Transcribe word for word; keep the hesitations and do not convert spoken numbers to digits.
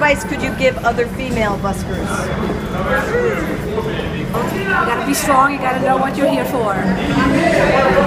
advice could you give other female buskers? You gotta be strong, you gotta know what you're here for.